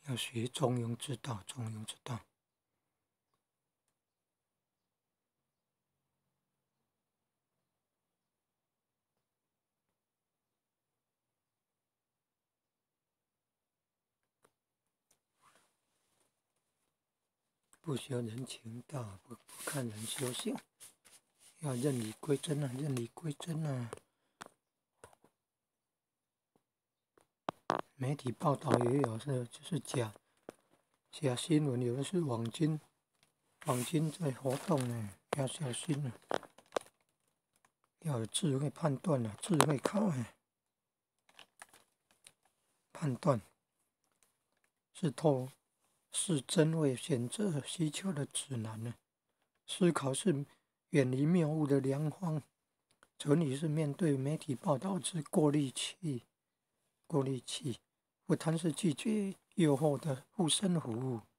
要学中庸之道，中庸之道。不学人情道，不看人修行，要认理归真啊，认理归真啊。媒体报道也有就是假新闻，有的是网军在活动呢，要小心了，要有智慧判断了，智慧考判断是真伪选择需求的指南呢。思考是远离谬误的良方，成语是面对媒体报道之过滤器，不贪是拒绝诱惑的护身符。